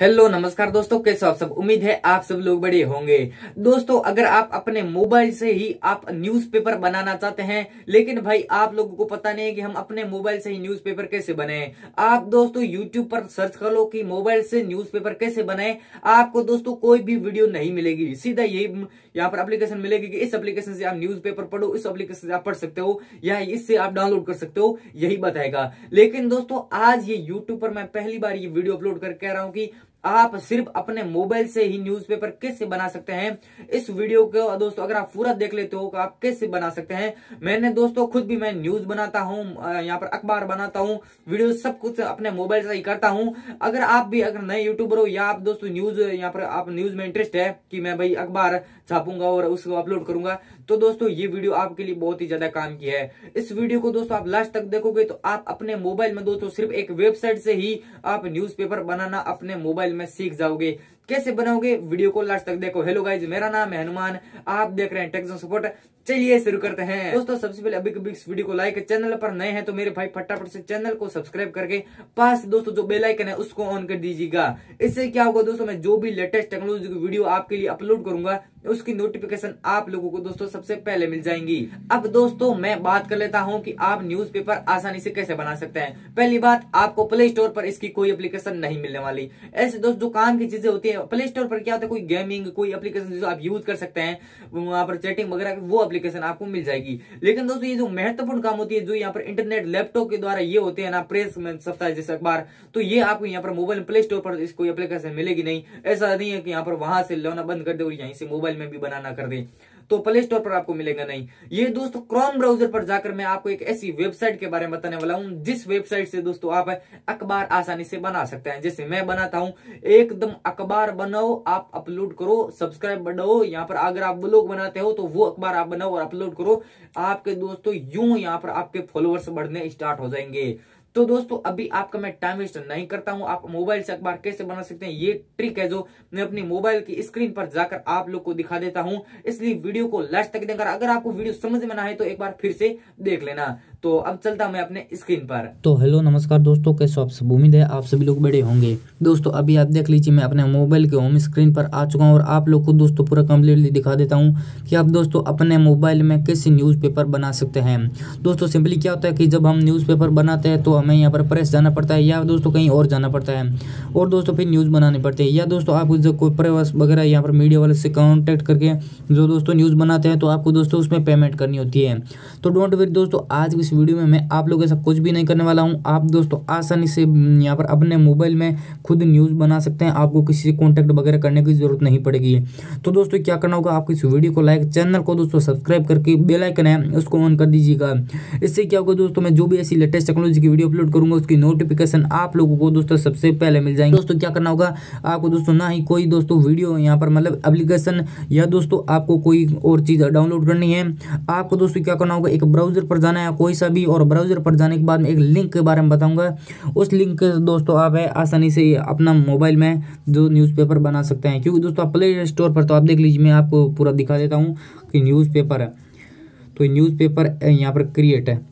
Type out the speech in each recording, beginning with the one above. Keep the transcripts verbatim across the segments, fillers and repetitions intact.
Hello नमस्कार दोस्तों, कैसे हो आप सब। उम्मीद है आप सब लोग बढ़िया होंगे। दोस्तों, अगर आप अपने मोबाइल से ही आप न्यूज़पेपर बनाना चाहते हैं, लेकिन भाई आप लोगों को पता नहीं है कि हम अपने मोबाइल से ही न्यूज़पेपर कैसे बनाएं। आप दोस्तों यूट्यूब पर सर्च कर लो कि मोबाइल से न्यूज़पेपर कैसे बनाएं। आपको दोस्तों कोई भी वीडियो नहीं मिलेगी, सीधा यही यहाँ पर एप्लीकेशन मिलेगी कि इस एप्लीकेशन से आप न्यूज़पेपर पढ़ो, इस एप्लीकेशन से आप पढ़ सकते हो या इससे आप डाउनलोड कर सकते हो, यही बताएगा। लेकिन दोस्तों आज ये यूट्यूब पर मैं पहली बार ये वीडियो अपलोड कर कह रहा हूँ कि आप सिर्फ अपने मोबाइल से ही न्यूज़पेपर कैसे बना सकते हैं। इस वीडियो को दोस्तों अगर आप पूरा देख लेते हो तो आप कैसे बना सकते हैं। मैंने दोस्तों खुद भी मैं न्यूज बनाता हूं, यहाँ पर अखबार बनाता हूं, वीडियो सब कुछ अपने मोबाइल से ही करता हूं। अगर आप भी अगर नए यूट्यूबर हो या आप दोस्तों न्यूज यहाँ पर आप न्यूज में इंटरेस्ट है कि मैं भाई अखबार छापूंगा और उसको अपलोड करूंगा, तो दोस्तों ये वीडियो आपके लिए बहुत ही ज्यादा काम की है। इस वीडियो को दोस्तों आप लास्ट तक देखोगे तो आप अपने मोबाइल में दोस्तों सिर्फ एक वेबसाइट से ही आप न्यूज़पेपर बनाना अपने मोबाइल में सीख जाओगे। कैसे बनाओगे, वीडियो को लास्ट तक देखो। हेलो गाइज, मेरा नाम है हनुमान, आप देख रहे हैं टेक्नो सपोर्ट। चलिए शुरू करते हैं। दोस्तों सबसे पहले अभी कभी इस वीडियो को लाइक, चैनल पर नए हैं तो मेरे भाई फटाफट से चैनल को सब्सक्राइब करके पास दोस्तों जो बेल आइकन है उसको ऑन कर दीजिएगा। इससे क्या होगा दोस्तों, मैं जो भी लेटेस्ट टेक्नोलॉजी की वीडियो आपके लिए अपलोड करूंगा उसकी नोटिफिकेशन आप लोगों को दोस्तों सबसे पहले मिल जाएंगी। अब दोस्तों मैं बात कर लेता हूं कि आप न्यूज़पेपर आसानी से कैसे बना सकते हैं। पहली बात, आपको प्ले स्टोर पर इसकी कोई एप्लीकेशन नहीं मिलने वाली। ऐसे दोस्त जो काम की चीजें होती है, प्ले स्टोर पर क्या होता है, कोई गेमिंग कोई एप्लीकेशन जो आप यूज कर सकते हैं, वहां पर चैटिंग वगैरह वो एप्लीकेशन आपको मिल जाएगी। लेकिन दोस्तों ये जो महत्वपूर्ण काम होती है, जो यहाँ पर इंटरनेट लैपटॉप के द्वारा ये होते हैं ना, प्रेस में छपता है जैसे अखबार, तो ये आपको यहाँ पर मोबाइल प्ले स्टोर पर इसको एप्लीकेशन मिलेगी नहीं। ऐसा नहीं है कि यहाँ पर वहां से लाना बंद कर दे और यहीं से मोबाइल में भी बनाना कर दे, तो प्ले स्टोर पर आपको मिलेगा नहीं। ये दोस्तों क्रोम ब्राउजर पर जाकर मैं आपको एक ऐसी वेबसाइट के बारे में बताने वाला हूं जिस वेबसाइट से दोस्तों आप अखबार आसानी से बना सकते हैं। जैसे मैं बनाता हूं, एकदम अखबार बनाओ, आप अपलोड करो, सब्सक्राइब बढ़ाओ। यहाँ पर अगर आप ब्लॉग बनाते हो तो वो अखबार आप बनाओ और अपलोड करो, आपके दोस्तों यूं यहाँ पर आपके फॉलोअर्स बढ़ने स्टार्ट हो जाएंगे। तो दोस्तों अभी आपका मैं टाइम वेस्ट नहीं करता हूं, आप मोबाइल से अखबार कैसे बना सकते हैं ये ट्रिक है जो मैं अपनी मोबाइल की स्क्रीन पर जाकर आप लोग को दिखा देता हूं। इसलिए वीडियो को लास्ट तक देखकर, अगर आपको वीडियो समझ में ना आए तो एक बार फिर से देख लेना। तो अब चलता मैं अपने स्क्रीन पर। तो हेलो नमस्कार दोस्तों, कैसे हो आप सब। उम्मीद है आप सभी लोग बड़े होंगे। दोस्तों अभी आप देख लीजिए, मैं अपने मोबाइल के होम स्क्रीन पर आ चुका हूं और आप लोग को दोस्तों पूरा कम्प्लीटली दिखा देता हूं कि आप दोस्तों अपने मोबाइल में कैसे न्यूज़पेपर बना सकते हैं। दोस्तों सिंपली क्या होता है कि जब हम न्यूज़पेपर बनाते हैं तो हमें यहाँ पर प्रेस जाना पड़ता है या दोस्तों कहीं और जाना पड़ता है और दोस्तों फिर न्यूज़ बनाने पड़ते हैं, या दोस्तों आप जब कोई प्रेस वगैरह यहाँ पर मीडिया वाले से कॉन्टैक्ट करके जो दोस्तों न्यूज़ बनाते हैं तो आपको दोस्तों उसमें पेमेंट करनी होती है। तो डोंट वरी दोस्तों, आज इस वीडियो में मैं आप लोग ऐसा कुछ भी नहीं करने वाला हूं। आप दोस्तों आसानी से यहाँ पर अपने मोबाइल में खुद न्यूज़ बना सकते हैं, आपको किसी से कॉन्टैक्ट वगैरह करने की जरूरत नहीं पड़ेगी। तो दोस्तों क्या करना होगा, आपको इस वीडियो को लाइक, चैनल को दोस्तों सब्सक्राइब करके बेल आइकन है उसको ऑन कर दीजिएगा। इससे क्या होगा दोस्तों, मैं जो भी ऐसी लेटेस्ट टेक्नोलॉजी की वीडियो अपलोड करूंगा उसकी नोटिफिकेशन आप लोगों को दोस्तों सबसे पहले मिल जाएंगे। दोस्तों क्या करना होगा, आपको दोस्तों ना ही कोई दोस्तों वीडियो यहाँ पर मतलब एप्लीकेशन या दोस्तों आपको कोई और चीज़ डाउनलोड करनी है। आपको दोस्तों क्या करना होगा, एक ब्राउजर पर जाना है कोई सा भी, और ब्राउजर पर जाने के बाद में एक लिंक के बारे में बताऊंगा। उस लिंक दोस्तों आप है आसानी से अपना मोबाइल में जो न्यूज़पेपर बना सकते हैं, क्योंकि दोस्तों प्ले स्टोर पर तो आप देख लीजिए, मैं आपको पूरा दिखा देता हूँ कि न्यूज़पेपर है, तो न्यूज़पेपर यहाँ पर क्रिएट है।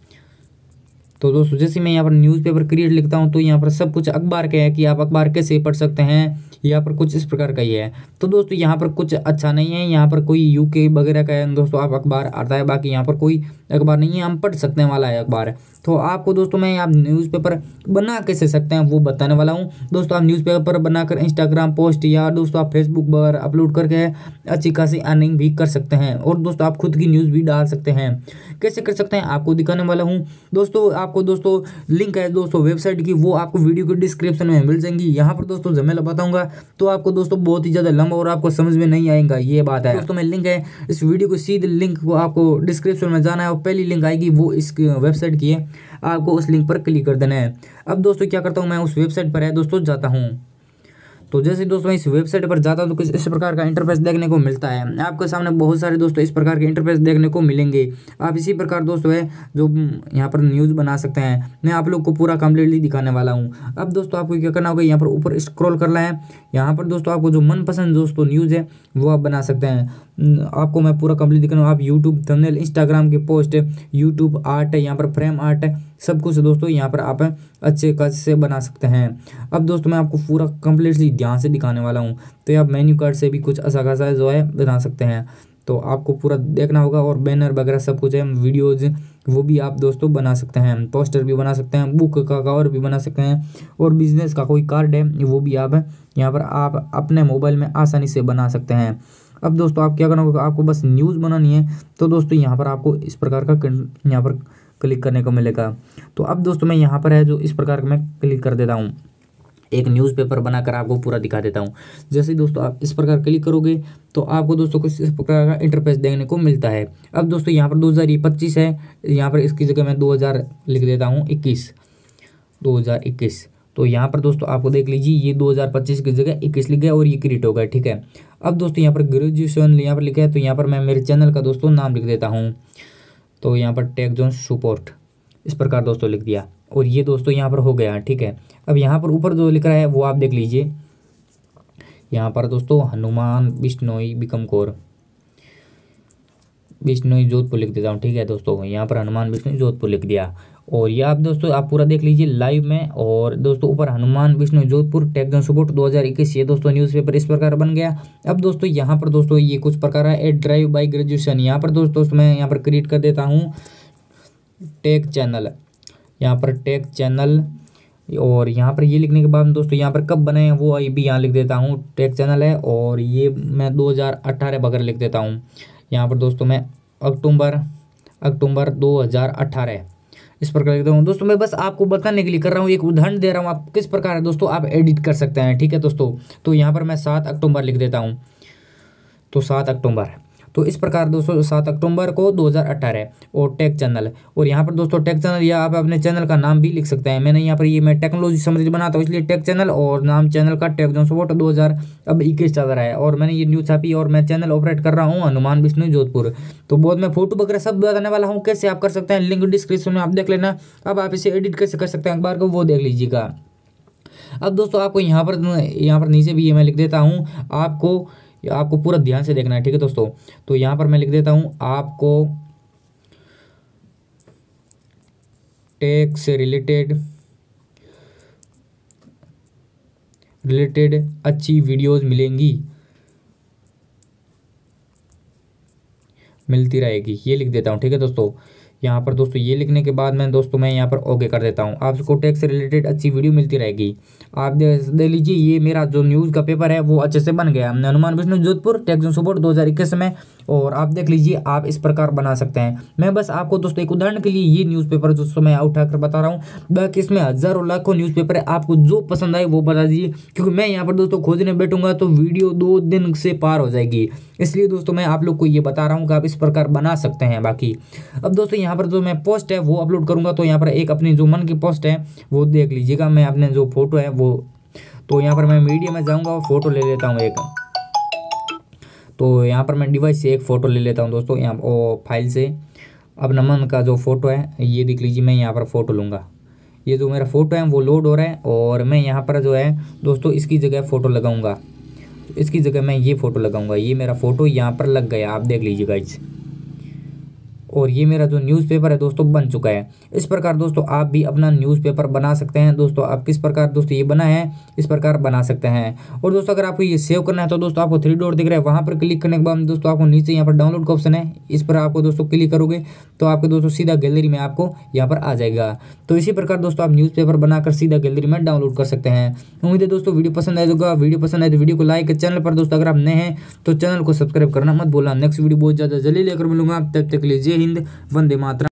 तो दोस्तों जैसे मैं यहाँ पर न्यूज़पेपर क्रिएट लिखता हूँ तो यहाँ पर सब कुछ अखबार का है कि आप अखबार कैसे पढ़ सकते हैं, यहाँ पर कुछ इस प्रकार का ही है। तो दोस्तों यहाँ पर कुछ अच्छा नहीं है, यहाँ पर कोई यूके वगैरह का है दोस्तों आप अखबार आता है, बाकी यहाँ पर कोई अखबार नहीं है, हम पढ़ सकते हैं वाला है अखबार। तो आपको दोस्तों मैं आप न्यूज़पेपर बना कैसे सकते हैं वो बताने वाला हूँ। दोस्तों आप न्यूज़पेपर बनाकर इंस्टाग्राम पोस्ट या दोस्तों आप फेसबुक पर अपलोड करके अच्छी खासी अर्निंग भी कर सकते हैं, और दोस्तों आप खुद की न्यूज़ भी डाल सकते हैं। कैसे कर सकते हैं आपको दिखाने वाला हूँ। दोस्तों आपको दोस्तों लिंक है दोस्तों वेबसाइट की, वो आपको वीडियो के डिस्क्रिप्शन में मिल जाएंगी। यहाँ पर दोस्तों जब मैं बताऊंगा तो आपको दोस्तों बहुत ही ज़्यादा लंबा और आपको समझ में नहीं आएगा, ये बात है। दोस्तों मैं लिंक है इस वीडियो को, सीधे लिंक को आपको डिस्क्रिप्शन में जाना है और पहली लिंक आएगी वो इस वेबसाइट की है, आपको उस लिंक पर क्लिक कर देना है। अब दोस्तों क्या करता हूँ, मैं उस वेबसाइट पर है दोस्तों जाता हूँ। तो जैसे दोस्तों मैं इस वेबसाइट पर जाता हूँ तो कुछ इस प्रकार का इंटरफेस देखने को मिलता है। आपके सामने बहुत सारे दोस्तों इस प्रकार के इंटरफेस देखने को मिलेंगे। आप इसी प्रकार दोस्तों है जो यहाँ पर न्यूज़ बना सकते हैं। मैं आप लोग को पूरा कम्प्लीटली दिखाने वाला हूँ। अब दोस्तों आपको क्या करना होगा, यहाँ पर ऊपर स्क्रॉल करना है। यहाँ पर दोस्तों आपको जो मनपसंद दोस्तों न्यूज़ है वो आप बना सकते हैं। आपको मैं पूरा कंप्लीट दिखा रहा हूँ। आप यूट्यूब थंबनेल, इंस्टाग्राम के पोस्ट, यूट्यूब आर्ट है, यहाँ पर फ्रेम आर्ट है, सब कुछ दोस्तों यहाँ पर आप अच्छे खासे से बना सकते हैं। अब दोस्तों मैं आपको पूरा कंप्लीटली ध्यान से दिखाने वाला हूँ, तो आप मेन्यू कार्ड से भी कुछ अच्छा खासा जो है बना सकते हैं। तो आपको पूरा देखना होगा, और बैनर वगैरह सब कुछ है, वीडियोज़ वो भी आप दोस्तों बना सकते हैं, पोस्टर भी बना सकते हैं, बुक का कवर भी बना सकते हैं, और बिजनेस का कोई कार्ड है वो भी आप यहाँ पर आप अपने मोबाइल में आसानी से बना सकते हैं। अब दोस्तों आप क्या करना होगा, आपको बस न्यूज़ बनानी है, तो दोस्तों यहाँ पर आपको इस प्रकार का यहाँ पर क्लिक करने को मिलेगा। तो अब दोस्तों मैं यहाँ पर है जो इस प्रकार का मैं क्लिक कर देता हूँ, एक न्यूज़पेपर बनाकर आपको पूरा दिखा देता हूँ। जैसे ही दोस्तों आप इस प्रकार क्लिक करोगे तो आपको दोस्तों कुछ इस प्रकार का इंटरफेस देखने को मिलता है। अब दोस्तों यहाँ पर दो हज़ार पच्चीस है, यहाँ पर इसकी जगह मैं दो हज़ार लिख देता हूँ इक्कीस, दो हज़ार इक्कीस। तो यहाँ पर दोस्तों आपको देख लीजिए, ये दो हज़ार पच्चीस की जगह इक्कीस लिख गया और ये क्रिएट हो गया, ठीक है। अब दोस्तों यहाँ पर ग्रेजुएशन यहाँ पर लिखा है, तो यहाँ पर मैं मेरे चैनल का दोस्तों नाम लिख देता हूँ। तो यहाँ पर टेक जोन सपोर्ट इस प्रकार दोस्तों लिख दिया, और ये दोस्तों यहाँ पर हो गया, ठीक है। अब यहाँ पर ऊपर जो लिख रहा है वो आप देख लीजिए, यहाँ पर दोस्तों हनुमान बिश्नोई बिकम कौर बिश्नोई जोधपुर लिख देता हूँ, ठीक है दोस्तों। यहाँ पर हनुमान बिश्नोई जोधपुर लिख दिया, और ये आप दोस्तों आप पूरा देख लीजिए लाइव में। और दोस्तों ऊपर Hanuman Bishnoi Jodhpur tech zone support दो हज़ार इक्कीस, ये दोस्तों न्यूज़पेपर इस प्रकार बन गया। अब दोस्तों यहाँ पर दोस्तों ये कुछ प्रकार है, ए ड्राइव बाई ग्रेजुएशन, यहाँ पर दोस्तों मैं यहाँ पर क्रिएट कर देता हूँ टेक चैनल, यहाँ पर टेक चैनल, और यहाँ पर ये लिखने के बाद दोस्तों यहाँ पर कब बने हैं वो भी यहाँ लिख देता हूँ, टेक चैनल है, और ये मैं दो हज़ार अठारह वगैरह लिख देता हूँ। यहाँ पर दोस्तों मैं अक्टूबर अक्टूबर दो हज़ार अठारह इस प्रकार लिख देता हूँ। दोस्तों मैं बस आपको बताने के लिए कर रहा हूँ, एक उदाहरण दे रहा हूँ आप किस प्रकार है दोस्तों आप एडिट कर सकते हैं, ठीक है दोस्तों। तो यहाँ पर मैं सात अक्टूबर लिख देता हूँ, तो सात अक्टूबर, तो इस प्रकार दोस्तों सात अक्टूबर को दो हज़ार अठारह, और टेक चैनल, और यहाँ पर दोस्तों टेक चैनल या आप अपने चैनल का नाम भी लिख सकते हैं। मैंने यहाँ पर ये मैं टेक्नोलॉजी समझ बनाता हूँ, इसलिए टेक चैनल और नाम चैनल का टेक जोन सपोर्ट दो हज़ार अब इक्कीस चल रहा है, और मैंने ये न्यूज़ छापी, और मैं चैनल ऑपरेट कर रहा हूँ हनुमान बिश्नोई जोधपुर। तो बहुत मैं फोटो वगैरह सब बताने वाला हूँ कैसे आप कर सकते हैं, लिंक डिस्क्रिप्शन में आप देख लेना। अब आप इसे एडिट कैसे कर सकते हैं एक बार को वो देख लीजिएगा। अब दोस्तों आपको यहाँ पर यहाँ पर नीचे भी ये मैं लिख देता हूँ, आपको आपको पूरा ध्यान से देखना है, ठीक है दोस्तों। तो यहाँ पर मैं लिख देता हूँ आपको टेक से रिलेटेड रिलेटेड अच्छी वीडियोस मिलेंगी मिलती रहेगी, ये लिख देता हूँ, ठीक है दोस्तों। यहाँ पर दोस्तों ये लिखने के बाद मैं दोस्तों मैं यहाँ पर ओके कर देता हूँ, आपको टेक से रिलेटेड अच्छी वीडियो मिलती रहेगी। आप दे लीजिए, ये मेरा जो न्यूज़ का पेपर है वो अच्छे से बन गया, Hanuman Bishnoi Jodhpur tech zone support दो हज़ार इक्कीस में, और आप देख लीजिए आप इस प्रकार बना सकते हैं। मैं बस आपको दोस्तों एक उदाहरण के लिए ये न्यूज़पेपर दोस्तों मैं उठाकर बता रहा हूँ, बाकी इसमें हज़ारों लाखों न्यूज़पेपर है, आपको जो पसंद आए वो बता दीजिए, क्योंकि मैं यहाँ पर दोस्तों खोजने बैठूंगा तो वीडियो दो दिन से पार हो जाएगी, इसलिए दोस्तों मैं आप लोग को ये बता रहा हूँ कि आप इस प्रकार बना सकते हैं। बाकी अब दोस्तों यहाँ पर जो मैं पोस्ट है वो अपलोड करूँगा, तो यहाँ पर एक अपनी जो मन की पोस्ट है वो देख लीजिएगा, मैं अपने जो फोटो है वो, तो यहाँ पर मैं मीडिया में जाऊँगा और फोटो ले लेता हूँ एक, तो यहाँ पर मैं डिवाइस से एक फ़ोटो ले लेता हूँ दोस्तों, यहाँ ओ फाइल से अब नमन का जो फ़ोटो है ये देख लीजिए, मैं यहाँ पर फ़ोटो लूँगा, ये जो मेरा फ़ोटो है वो लोड हो रहा है, और मैं यहाँ पर जो है दोस्तों इसकी जगह फ़ोटो लगाऊंगा, तो इसकी जगह मैं ये फ़ोटो लगाऊंगा, ये मेरा फ़ोटो यहाँ पर लग गया, आप देख लीजिए गाइस, और ये मेरा जो न्यूज़पेपर है दोस्तों बन चुका है। इस प्रकार दोस्तों आप भी अपना न्यूज़पेपर बना सकते हैं। दोस्तों आप किस प्रकार दोस्तों ये बना है इस प्रकार बना सकते हैं। और दोस्तों अगर आपको ये सेव करना है तो दोस्तों आपको थ्री डॉट दिख रहा है, वहाँ पर क्लिक करने के बाद दोस्तों आपको नीचे यहाँ पर डाउनलोड का ऑप्शन है, इस पर आपको दोस्तों क्लिक करोगे तो आपके दोस्तों सीधा गैलरी में आपको यहाँ पर आ जाएगा। तो इसी प्रकार दोस्तों आप न्यूज़पेपर बनाकर सीधा गैलरी में डाउनलोड कर सकते हैं। उम्मीद है दोस्तों वीडियो पसंद आएगा, वीडियो पसंद आए तो वीडियो को लाइक, चैनल पर दोस्तों अगर आप नए हैं तो चैनल को सब्सक्राइब करना मत भूलना। नेक्स्ट वीडियो बहुत ज़्यादा जल्दी लेकर मिलूंगा, तब तक के लिए जय हिंद, वंदे मातरम।